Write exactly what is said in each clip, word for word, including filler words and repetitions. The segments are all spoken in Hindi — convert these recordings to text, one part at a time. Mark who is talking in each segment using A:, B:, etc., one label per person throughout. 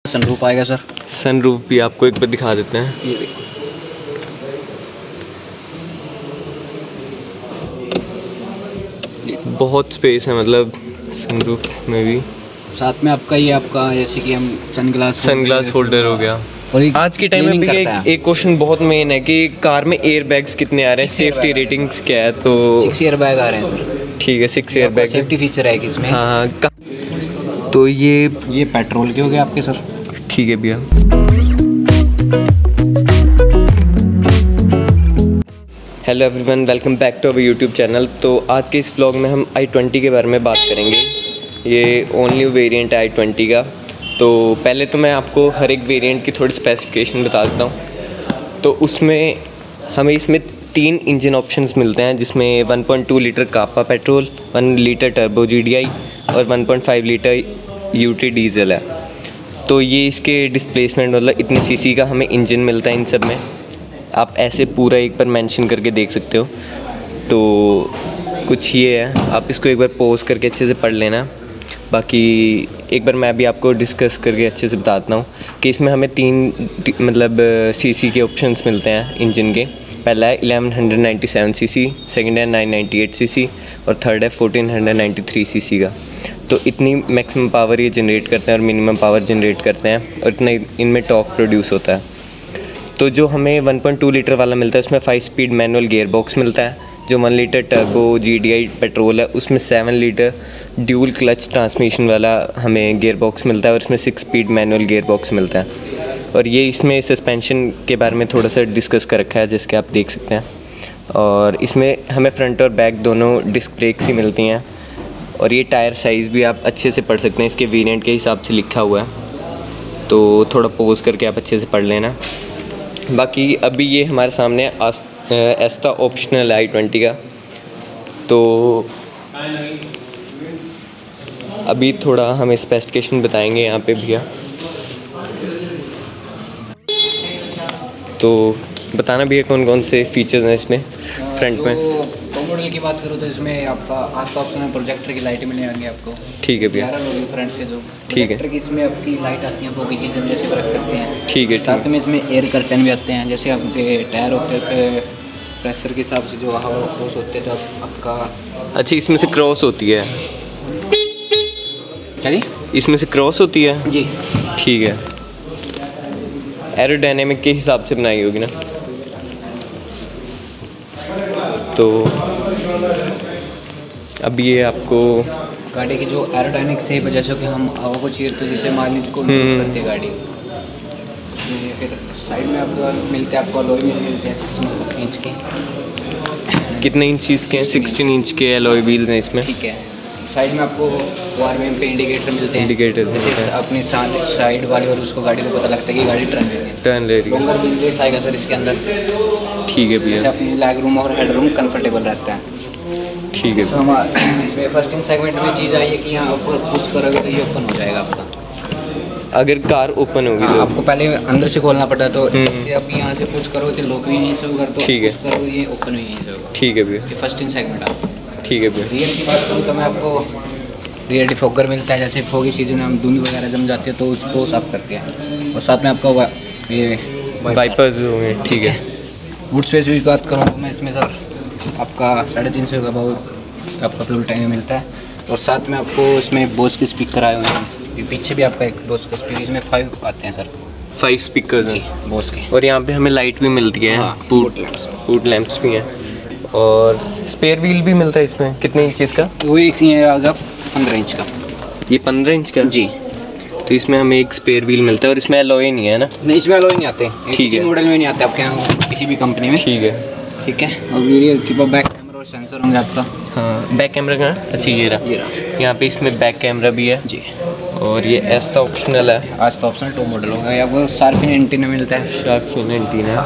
A: सनरूफ आएगा सर।
B: सनरूफ भी आपको एक बार दिखा देते हैं।
A: ये देखो,
B: बहुत स्पेस है मतलब सनरूफ में भी।
A: साथ में आपका ये आपका जैसे कि हम सनग्लास
B: सनग्लास होल्डर हो गया।
A: और एक
B: आज के टाइम में
A: cleaning
B: भी
A: करता
B: एक,
A: है।
B: एक क्वेश्चन बहुत मेन है कि कार में एयर बैग्स कितने आ रहे हैं,
A: Six
B: सेफ्टी
A: airbag
B: रेटिंग्स क्या है। तो
A: सिक्स ईयर बैग आ रहे हैं सर।
B: ठीक है, six air bag.
A: Safety feature है कि इसमें।
B: हाँ हाँ का- तो ये
A: ये पेट्रोल के हो गए आपके सर।
B: ठीक है भैया। Hello everyone, welcome back to our YouTube channel. तो आज के इस व्लॉग में हम आई ट्वेंटी के बारे में बात करेंगे। ये ऑल न्यू वेरिएंट है आई ट्वेंटी का। तो पहले तो मैं आपको हर एक वेरिएंट की थोड़ी स्पेसिफिकेशन बता देता हूँ। तो उसमें हमें इसमें तीन इंजन ऑप्शंस मिलते हैं, जिसमें one point two litre Kappa petrol, one litre turbo GDI और one point five litre UT diesel है। तो ये इसके डिस्प्लेसमेंट मतलब इतने सीसी का हमें इंजन मिलता है इन सब में। आप ऐसे पूरा एक बार मेंशन करके देख सकते हो। तो कुछ ये है, आप इसको एक बार पॉज करके अच्छे से पढ़ लेना। बाकी एक बार मैं भी आपको डिस्कस करके अच्छे से बताता हूँ कि इसमें हमें तीन मतलब सीसी के ऑप्शंस मिलते हैं इंजन के। पहला है eleven hundred ninety seven cc, second है नाइन नाइन्टी एट सीसी और थर्ड है fourteen hundred ninety three cc का। तो इतनी मैक्सिमम पावर ये जनरेट करते हैं और मिनिमम पावर जनरेट करते हैं और इतना इनमें टॉर्क प्रोड्यूस होता है। तो जो हमें वन पॉइंट टू लीटर वाला मिलता है उसमें five speed manual gear box मिलता है। जो one litre turbo GDI petrol है उसमें seven litre dual clutch transmission वाला हमें गियर बॉक्स मिलता है और इसमें six speed manual gear box मिलता है। और ये इसमें सस्पेंशन के बारे में थोड़ा सा डिस्कस कर रखा है, जिसके आप देख सकते हैं। और इसमें हमें फ्रंट और बैक दोनों डिस्क ब्रेक्स ही मिलती हैं। और ये टायर साइज़ भी आप अच्छे से पढ़ सकते हैं, इसके वेरिएंट के हिसाब से लिखा हुआ है। तो थोड़ा पोज करके आप अच्छे से पढ़ लेना। बाकी अभी ये हमारे सामने एस्ता ऑप्शनल आई ट्वेंटी का। तो अभी थोड़ा हम स्पेसिफिकेशन बताएंगे यहाँ पे भैया। तो बताना भैया कौन कौन से फीचर्स हैं इसमें फ्रंट में।
A: टॉप मॉडल की बात करूँ तो इसमें आपका आज तो ऑप्शन है प्रोजेक्टर की लाइट मिल जाएंगी आपको।
B: ठीक है भैया।
A: फ्रंट से जो
B: ठीक है।
A: प्रोजेक्टर की इसमें आपकी लाइट आती है, वो भी चीज़ें जैसे वर्क करते हैं।
B: ठीक है।
A: साथ में इसमें एयर कर्टन भी आते हैं, जैसे आपके टायर होते हैं प्रेशर के हिसाब से जो हवा क्रॉस होते हैं तो आप, आपका
B: अच्छा इसमें से क्रॉस होती है।
A: क्या जी?
B: इसमें से क्रॉस होती है
A: जी।
B: ठीक है। एरोडायनेमिक के हिसाब से बनाई होगी ना। तो अब ये आपको
A: गाड़ी की जो एरोडायनेमिक शेप है, जैसे कि हम हवा को चीरते हैं जिससे माइलेज को इम्प्रूव करती है गाड़ी। ये फिर साइड में आपको मिलते हैं, आपको अलॉय व्हील मिलते हैं सिक्सटीन इंच के।
B: कितने इंच इसके हैं? सिक्सटीन इंच के अलॉय व्हील्स हैं इसमें।
A: ठीक है। साइड में आपको वार में पे इंडिकेटर मिलते हैं।
B: इंडिकेटर
A: जैसे अपनी साइड वाली और उसको गाड़ी को पता लगता है कि गाड़ी टर्न ले रही है।
B: टर्न ले रही है।
A: लॉन्गर व्हील बेस आएगा सर इसके अंदर।
B: ठीक है
A: जैसे
B: भैया।
A: अपनी लेग रूम और हेड रूम कंफर्टेबल रहता है।
B: ठीक है।
A: तो हमारा इसमें फर्स्ट इन सेगमेंट में चीज़ आई है कि यहाँ ऊपर पुश करोगे तो ये ओपन हो जाएगा आपका।
B: अगर कार ओपन होगी
A: हाँ,
B: तो
A: आपको पहले अंदर से खोलना पड़ता है। तो इसके अब यहाँ से पुश करोगे तो लॉक भी यहीं से होगा, तो
B: ठीक है।
A: पुश करोगे ये ओपन भी यहीं से होगा।
B: ठीक है भैया।
A: ये फर्स्ट इन सेगमेंट आपको।
B: ठीक है भैया।
A: रियर की बात करूँ तो मैं आपको रियर डिफॉगर मिलता है। जैसे फोगी सीजन में हम धुंध वगैरह जम जाती है तो उसको साफ करते हैं। और साथ में आपका वा, ये
B: वाइपर्स होंगे। ठीक है।
A: बूट स्पेस की बात करूँ तो मैं इसमें सर आपका साढ़े तीन सौ का बहुत आपका फ्यूल टैंक मिलता है। और साथ में आपको इसमें बोस के स्पीकर आए हुए हैं। ये पीछे भी आपका एक बोस का स्पीकर, इसमें फाइव आते हैं सर।
B: फाइव स्पीकर्स
A: जी
B: हैं
A: बोस के।
B: और यहाँ पे हमें लाइट भी मिलती है।
A: हाँ,
B: फूट
A: लैंप्स।
B: फूट लैंप्स भी हैं और स्पेयर व्हील भी मिलता है इसमें। कितने इंच का?
A: वो एक ये आएगा पंद्रह इंच का।
B: ये पंद्रह इंच का
A: जी।
B: तो इसमें हमें एक स्पेयर व्हील मिलता है और इसमें अलॉय नहीं है ना।
A: नहीं, इसमें अलॉय नहीं आते।
B: ठीक है।
A: मॉडल में नहीं आते आपके यहाँ किसी भी कंपनी में।
B: ठीक है।
A: ठीक है। और रियर की बैक कैमरा और सेंसर होंगे आपका।
B: हाँ, बैक कैमरा कहाँ? अच्छा ये रहा।
A: ये रहा।
B: यहाँ पे इसमें बैक कैमरा भी है
A: जी।
B: और ये एस्ता ऑप्शनल है।
A: आज तो ऑप्शनल टॉप मॉडल होगा। या वो शार्क एंटीना मिलता है।
B: Shark fin antenna.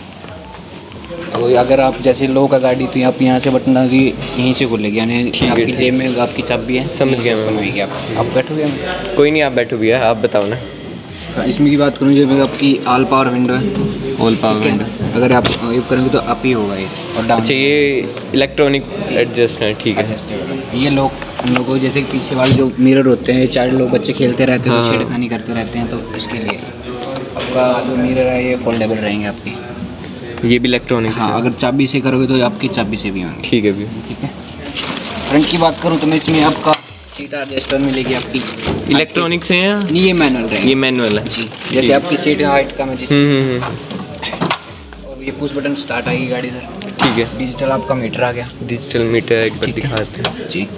A: और अगर आप जैसे लो का गाड़ी तो आप यहाँ से बटन की यहीं से खुलेगी, यानी
B: है,
A: आपकी
B: ठीक।
A: जेब में आपकी चाबी है।
B: समझ गया मैं।
A: बनवाएगी आप। आप बैठोगे?
B: कोई नहीं, आप बैठो भैया, आप बताओ ना।
A: इसमें की बात करूँ जो आपकी ऑल पावर विंडो है,
B: ऑल पावर विंडो,
A: अगर आप यूज करेंगे तो अप ही होगा ये और डाउन।
B: अच्छा ये इलेक्ट्रॉनिक एडजस्ट है, ठीक है।
A: ये लोग हम लोग को जैसे कि पीछे वाले जो मिरर होते हैं, चाइल्ड लोग बच्चे खेलते रहते हैं तो
B: हाँ।
A: छेड़खानी करते रहते हैं, तो इसके लिए आपका जो मिरर है ये फोल्डेबल रहेंगे आपकी।
B: ये भी इलेक्ट्रॉनिक
A: हाँ, अगर चाबी से करोगे तो आपकी चाबी से भी होंगे।
B: ठीक है भी।
A: ठीक है। फ्रंट की बात करूँ तो मैं इसमें आपका सीट एडजस्टर मिलेगी आपकी।
B: इलेक्ट्रॉनिक से है?
A: नहीं, ये मैनुअल रहेंगे।
B: ये मैनुअल है
A: जी, जैसे आपकी सीट हाइट का मैं जिस
B: हम्म हम्म हम्म।
A: और ये पुश बटन स्टार्ट आएगी गाड़ी सर।
B: ठीक है।
A: डिजिटल आपका मीटर आ गया।
B: डिजिटल मीटर एक बार दिखाते हैं
A: जी।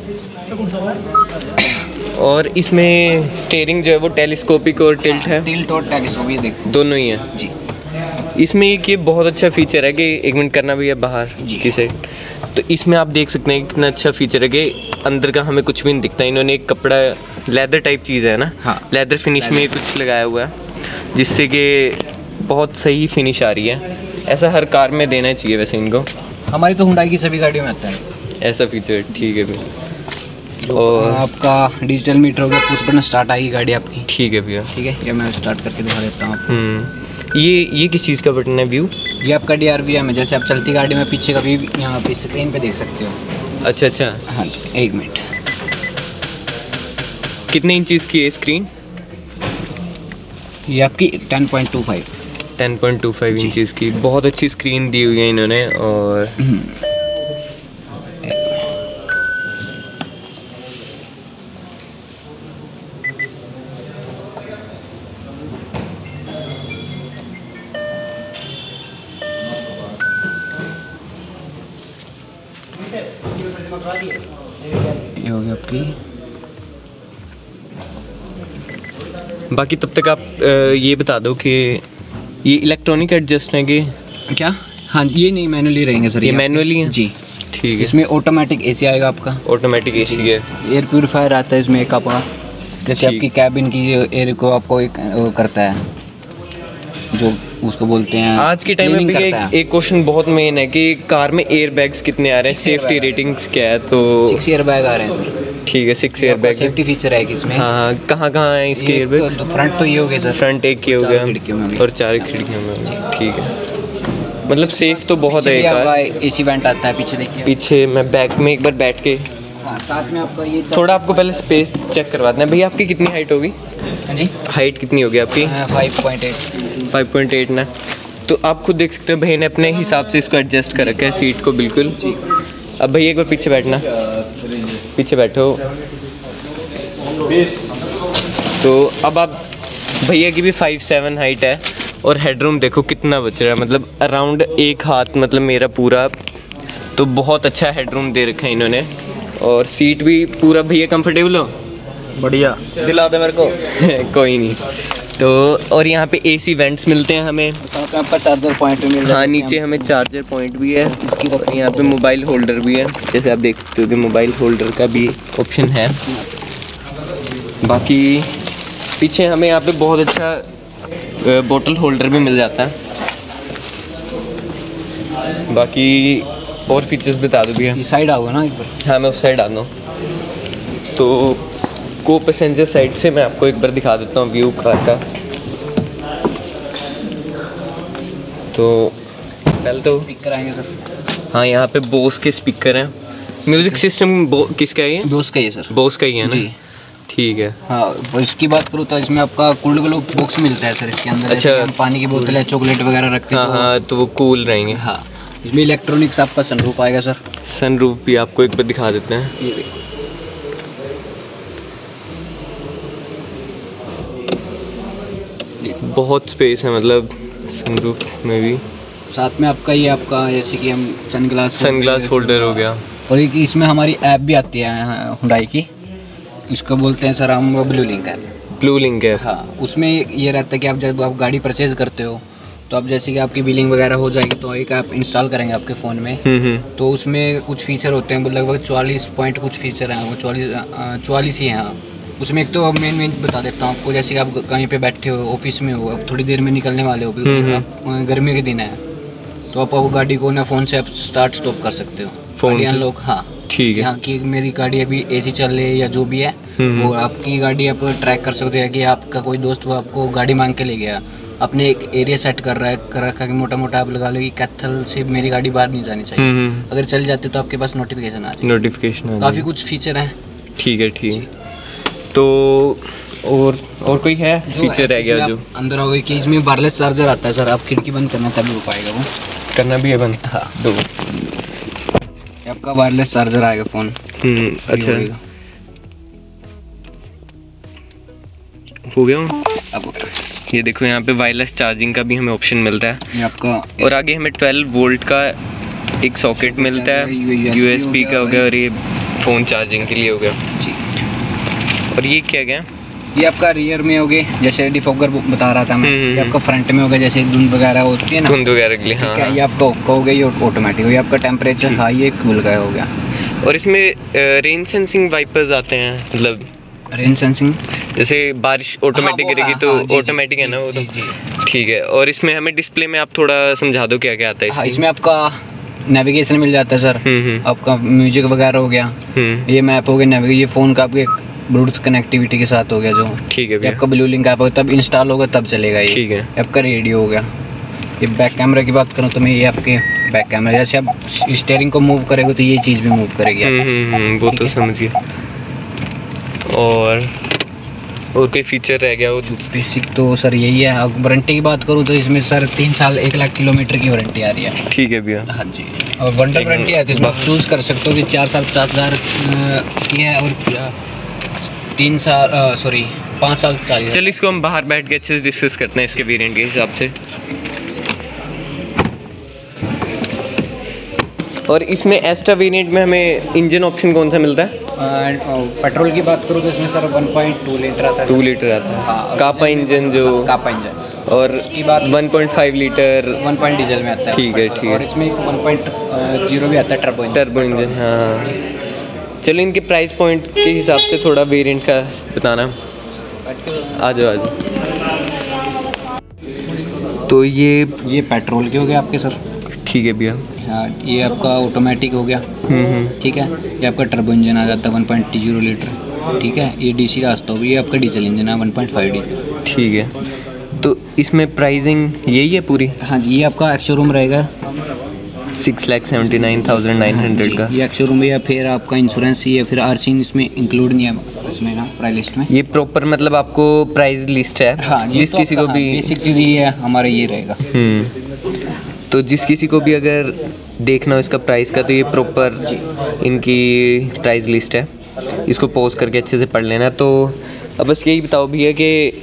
B: और इसमें स्टीयरिंग जो है वो टेलीस्कोपिक और टिल्ट है?
A: टिल्ट और टेलीस्कोप, ये देखो
B: दोनों ही है
A: जी।
B: इसमें एक ये बहुत अच्छा फीचर है कि एक मिनट करना भी है बाहर
A: जी।
B: की साइड, तो इसमें आप देख सकते हैं कितना अच्छा फीचर है कि अंदर का हमें कुछ भी नहीं दिखता। इन्होंने एक कपड़ा लेदर टाइप चीज़ है ना,
A: हाँ।
B: लेदर फिनिश में कुछ लगाया हुआ है जिससे कि बहुत सही फिनिश आ रही है। ऐसा हर कार में देना चाहिए वैसे इनको।
A: हमारी तो हुंडई की सभी गाड़ियों में आता है
B: ऐसा फीचर, ठीक है भैया।
A: और आपका डिजिटल मीटर हो गया, पुश बटन स्टार्ट आएगी गाड़ी आपकी।
B: ठीक है भैया।
A: ठीक है, ये मैं स्टार्ट करके दिखा देता हूँ आपको।
B: हम्म ये ये किस चीज़ का बटन है? व्यू?
A: ये आपका डी आर वी एम है, जैसे आप चलती गाड़ी में पीछे का व्यू यहाँ पे स्क्रीन पे देख सकते हो।
B: अच्छा अच्छा।
A: हाँ जी, एक मिनट।
B: कितने इंचज़ की है स्क्रीन?
A: ये आपकी ten point two five
B: ten point two five inches की बहुत अच्छी स्क्रीन दी हुई है इन्होंने। और
A: ये हो गया आपकी।
B: बाकी तब तक आप अ, ये बता दो कि ये इलेक्ट्रॉनिक एडजस्ट है कि
A: क्या? हाँ, ये नहीं मैनुअली रहेंगे सर।
B: ये मैनुअली है?
A: जी।
B: ठीक है।
A: इसमें ऑटोमेटिक एसी आएगा आपका।
B: ऑटोमेटिक एसी है।
A: एयर प्यूरीफायर आता है इसमें एक आपका, जैसे
B: ठीक।
A: आपकी कैबिन की एयर को आपको एक वो करता है, जो उसको बोलते हैं
B: आज के टाइम में
A: cleaning
B: भी
A: करता
B: एक,
A: है।
B: एक क्वेश्चन बहुत मेन है कि कार में एयर बैग्स कितने आ रहे हैं,
A: Six air
B: safety
A: bag।
B: Ratings क्या है? तो
A: सिक्स एयर बैग आ रहे हैं सर।
B: ठीक है, six air bag.
A: Safety feature है कि इसमें।
B: हाँ हाँ, कहाँ कहाँ है इसके एयर बैग्स?
A: फ्रंट तो ये हो गया सर।
B: फ्रंट एक ही हो
A: चार
B: गया
A: खिड़कियों में हो गया।
B: और चार खिड़कियों में हो गया। ठीक है, मतलब सेफ तो बहुत है ये कार।
A: एसी वेंट आता है पीछे, देखिए।
B: पीछे मैं बैक में एक बार बैठ के
A: हाँ, साथ में आपका ये
B: थोड़ा आपको पहले स्पेस चेक करवाते हैं। भैया आपकी कितनी हाइट होगी?
A: हाँ जी,
B: हाइट कितनी होगी आपकी?
A: Five point eight.
B: Five point eight ना, तो आप खुद देख सकते हो भैया ने अपने हिसाब से इसको एडजस्ट कर रखा है सीट को बिल्कुल। अब भैया एक बार पीछे बैठना, पीछे बैठो। तो अब आप भैया की भी फाइव सेवन हाइट है और हेडरूम देखो कितना बच रहा है, मतलब अराउंड एक हाथ, मतलब मेरा पूरा। तो बहुत अच्छा हेडरूम दे रखा है इन्होंने। और सीट भी पूरा भैया कंफर्टेबल हो?
C: बढ़िया, दिला दे मेरे को।
B: कोई नहीं। तो और यहाँ पे एसी वेंट्स मिलते हैं हमें।
A: आपका चार्जर पॉइंट मिल रहा है।
B: हाँ, नीचे हमें चार्जर पॉइंट भी है। और यहाँ पे मोबाइल होल्डर भी है, जैसे आप देख सकते हो कि मोबाइल होल्डर का भी ऑप्शन है। बाकी पीछे हमें यहाँ पे बहुत अच्छा बोतल होल्डर भी मिल जाता है। बाकी और फीचर्स बता दो भैया।
A: ये साइड आओगे ना एक बार।
B: हाँ, मैं उस साइड आ रहा हूँ। तो को पैसेंजर साइड से मैं आपको एक बार दिखा देता हूँ व्यू कार का। तो पहले तो
A: स्पीकर आएंगे सर।
B: हाँ, यहाँ पे बोस के स्पीकर हैं। म्यूज़िक सिस्टम बो किसका है ये?
A: दोस्त का ये सर।
B: बोस का ही है ना?
A: जी।
B: ठीक है।
A: हाँ, और इसकी बात करूँ तो इसमें आपका कूल्ड ग्लो बॉक्स मिलता है सर इसके अंदर।
B: अच्छा।
A: जैसे हम पानी की बोतल है, चॉकलेट वगैरह रखते हैं
B: हाँ
A: तो-
B: हाँ, तो वो कूल रहेंगे।
A: हाँ, इसमें इलेक्ट्रॉनिक्स आपका सनरूफ आएगा सर।
B: सनरूफ भी आपको एक बार दिखा देते हैं।
A: ये देखो,
B: बहुत स्पेस है मतलब सनरूफ में भी।
A: साथ में आपका ये आपका जैसे कि हम सनग्लास
B: सनग्लास होल्डर हो गया।
A: और एक इसमें हमारी ऐप भी आती है हुंडई की, इसको बोलते हैं सर हम blue link app.
B: Blue link है।
A: हाँ, उसमें ये रहता है कि आप जब आप गाड़ी परचेज करते हो तो आप जैसे कि आपकी बिलिंग वगैरह हो जाएगी तो एक ऐप इंस्टॉल करेंगे आपके फ़ोन में।
B: हम्म हम्म।
A: तो उसमें कुछ फीचर होते हैं, लगभग चौवालीस पॉइंट कुछ फीचर हैं, वो चौवालीस चौवालीस ही हैं। हाँ, उसमें एक तो मेन मेन बता देता हूँ आपको। जैसे कि आप कहीं पे बैठे हो, ऑफिस में हो, अब थोड़ी देर में निकलने वाले हो, भी आप गर्मी के दिन है तो आप वो गाड़ी को ना फ़ोन से आप स्टार्ट स्टॉप कर सकते हो।
B: फ़ोन से?
A: अनलॉक, हाँ,
B: ठीक है।
A: यहाँ की मेरी गाड़ी अभी एसी चल रही है या जो भी है, वो आपकी गाड़ी आप ट्रैक कर सकते हैं कि आपका कोई दोस्त आपको गाड़ी मांग के ले गया, अपने एक एरिया सेट कर रहा है, कर रखा है कि मोटा मोटा आप लगा लो कि कैथल से मेरी गाड़ी बाहर नहीं जानी चाहिए, अगर चल जाते तो आपके पास नोटिफिकेशन आ जाए,
B: नोटिफिकेशन
A: काफ़ी कुछ फीचर हैं।
B: ठीक है ठीक है। तो और और कोई है फीचर रह गया जो
A: अंदर आओगे कि इसमें वायरलेस चार्जर आता है सर, आप खिड़की बंद करना तभी हो पाएगा वो,
B: करना भी है बंद।
A: हाँ
B: दो
A: आपका वायरलेस चार्जर आएगा फ़ोन।
B: हम्म अच्छा हो गया।
A: अब
B: ये देखो यहाँ पे वायरलेस चार्जिंग का भी हमें ऑप्शन मिलता है,
A: ये आपका,
B: और आगे हमें ट्वेल्व वोल्ट का एक सॉकेट मिलता है, यूएसबी का हो गया, और ये फ़ोन चार्जिंग के लिए हो गया
A: जी।
B: और ये क्या गया,
A: ये आपका रियर में हो गए जैसे डिफॉगर बता रहा था मैं, ये आपका फ्रंट में हो गया जैसे धुंध वगैरह होती है ना,
B: धुंध वगैरह के लिए। हाँ,
A: क्या ये आपका ऑफ का हो गया, ये ऑटोमेटिक हो गया, आपका टेम्परेचर हाई है कूल का हो गया।
B: और इसमें रेन सेंसिंग वाइपर्स आते हैं, मतलब
A: रेन सेंसिंग
B: जैसे बारिश ऑटोमेटिक
A: हाँ,
B: गिरेगी
A: हाँ,
B: तो
A: हाँ, जी,
B: ऑटोमेटिक
A: जी,
B: है ना वो, तो
A: जी, जी।
B: ठीक है। और इसमें हमें डिस्प्ले में आप थोड़ा समझा दो क्या क्या आता है
A: हाँ,
B: इसमें।
A: इसमें आपका नेविगेशन मिल जाता है सर,
B: हम्म, हम्म।
A: आपका म्यूजिक वगैरह हो गया,
B: हम्म
A: ये मैप हो गया, नेविगेशन, ये फ़ोन का आपके ब्लूटूथ कनेक्टिविटी के साथ हो गया जो,
B: ठीक है
A: ये
B: भैया।
A: आपका ब्लू लिंक ऐप तब इंस्टॉल होगा तब चलेगा ये,
B: ठीक है।
A: आपका रेडियो हो गया। ये बैक कैमरा की बात करूँ तो मैं, ये आपके बैक कैमरा जैसे आप स्टीयरिंग को मूव करेंगे तो ये चीज़ भी मूव करेगी।
B: हम्म हम्म हम्म, वो तो समझ गया। और और कोई फीचर रह गया वो?
A: बेसिक तो सर यही है। अब वारंटी की बात करूँ तो इसमें सर तीन साल एक लाख किलोमीटर की वारंटी आ रही है।
B: ठीक है भैया।
A: हाँ जी, और वंडर वारंटी है तो इसमें आप चूज़ कर सकते हो कि चार साल पचास हज़ार की है और तीन साल सॉरी पाँच साल चालीस।
B: चलिए इसको हम बाहर बैठ के अच्छे से डिस्कस करते हैं इसके वेरिएंट के हिसाब से। और इसमें एक्स्ट्रा वेरिएंट में हमें इंजन ऑप्शन कौन सा मिलता है?
A: पेट्रोल की बात करूँ तो इसमें sir one point two litre आता है।
B: टू लीटर आता है।
A: हाँ,
B: कापा इंजन जो
A: कापा इंजन,
B: और
A: की बात
B: one point five litre
A: one point diesel में आता है।
B: ठीक है ठीक
A: और
B: है।
A: इसमें वन पॉइंट जीरो भी आता है, टर्बो इंजन।
B: टर्बो इंजन, हाँ। चलो इनके प्राइस पॉइंट के हिसाब से थोड़ा वेरिएंट का बताना। आ जाओ आ जाओ। तो ये
A: ये पेट्रोल के हो गए आपके सर।
B: ठीक है भैया।
A: हाँ, ये आपका ऑटोमेटिक हो गया। ठीक है, ये आपका टर्बो इंजन आ जाता है वन पॉइंट जीरो लीटर। ठीक है, ये डीसी रास्ता हो, ये आपका डीजल इंजन है वन पॉइंट फाइव डीजल।
B: ठीक है, तो इसमें प्राइसिंग यही है पूरी?
A: हाँ जी, ये आपका एक्स शोरूम रहेगा
B: six lakh seventy nine thousand nine hundred का।
A: ये एक्स शोरूम है, या फिर आपका इंश्योरेंस या फिर आरसी इसमें इंक्लूड नहीं है इसमें ना प्राइस लिस्ट में।
B: ये प्रॉपर मतलब आपको प्राइस लिस्ट है?
A: हाँ,
B: जिस किसी को भी
A: बेसिक चीज़ ये है हमारा, ये रहेगा।
B: हम्म तो जिस किसी को भी अगर देखना हो इसका प्राइस का तो ये प्रॉपर इनकी प्राइस लिस्ट है, इसको पॉज करके अच्छे से पढ़ लेना। तो अब बस यही बताओ भैया कि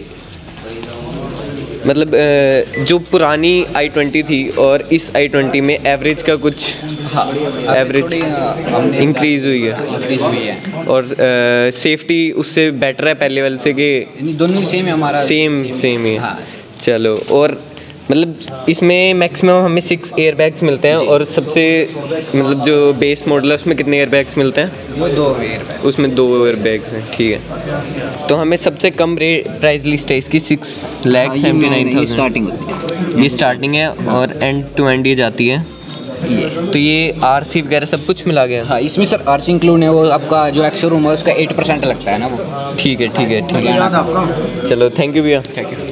B: मतलब जो पुरानी आई ट्वेंटी थी और इस आई ट्वेंटी में एवरेज का कुछ
A: हाँ,
B: एवरेज इंक्रीज़ हुई है?
A: इंक्रीज हुई है।
B: और सेफ्टी उससे बेटर है पहले वाले से कि
A: दोनों ही सेम है हमारा?
B: सेम सेम ही।
A: हाँ।
B: चलो, और मतलब इसमें मैक्सिमम हमें सिक्स एयर बैग्स मिलते हैं, और सबसे मतलब जो बेस मॉडल है उसमें कितने एयर बैग्स मिलते हैं?
A: वो दो एयर बैग।
B: उसमें दो एयर बैग्स हैं। ठीक है, तो हमें सबसे कम रेट प्राइस लिस्ट है इसकी six lakh seventy nine thousand
A: starting होती है।
B: ये स्टार्टिंग है, और एंड टू एंड ये जाती है।
A: ये
B: तो ये आरसी वगैरह सब कुछ मिला गया?
A: हाँ, इसमें सर आरसी इंक्लूड है। वो आपका जो एक्स शोरूम है उसका एट परसेंट लगता है ना वो।
B: ठीक है ठीक है ठीक है। चलो थैंक यू भैया।
A: Thank you.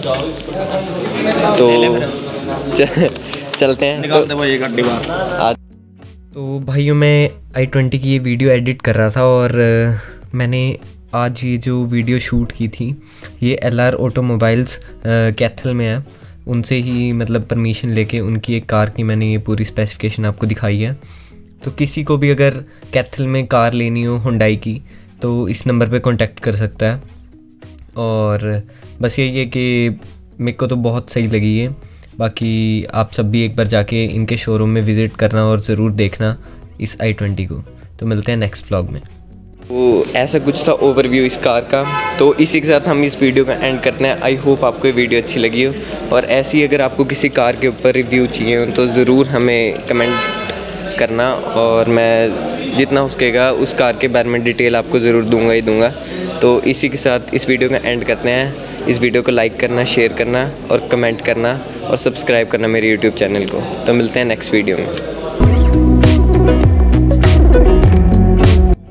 B: तो च- चलते हैं।
C: निकालते भाई ये गड्डी बाहर।
B: आज तो भाइयों मैं आई ट्वेंटी की ये वीडियो एडिट कर रहा था, और मैंने आज ये जो वीडियो शूट की थी ये एल आर ऑटोमोबाइल्स कैथल में है, उनसे ही मतलब परमिशन लेके उनकी एक कार की मैंने ये पूरी स्पेसिफिकेशन आपको दिखाई है। तो किसी को भी अगर कैथल में कार लेनी हो हुंडई की तो इस नंबर पे कांटेक्ट कर सकता है। और बस यही है कि मेरे को तो बहुत सही लगी है। बाकी आप सब भी एक बार जाके इनके शोरूम में विज़िट करना और ज़रूर देखना इस आई ट्वेंटी को। तो मिलते हैं नेक्स्ट व्लॉग में। तो ऐसा कुछ था ओवरव्यू इस कार का। तो इसी के साथ हम इस वीडियो का एंड करते हैं। आई होप आपको ये वीडियो अच्छी लगी हो, और ऐसी अगर आपको किसी कार के ऊपर रिव्यू चाहिए हो तो ज़रूर हमें कमेंट करना, और मैं जितना हो सकेगा उस कार के बारे में डिटेल आपको ज़रूर दूंगा ही दूंगा। तो इसी के साथ इस वीडियो का एंड करते हैं। इस वीडियो को लाइक करना, शेयर करना और कमेंट करना और सब्सक्राइब करना मेरे यूट्यूब चैनल को। तो मिलते हैं नेक्स्ट वीडियो में।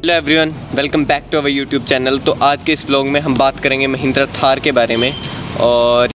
B: Hello everyone, welcome back to our YouTube channel. तो आज के इस व्लॉग में हम बात करेंगे महिंद्रा थार के बारे में। और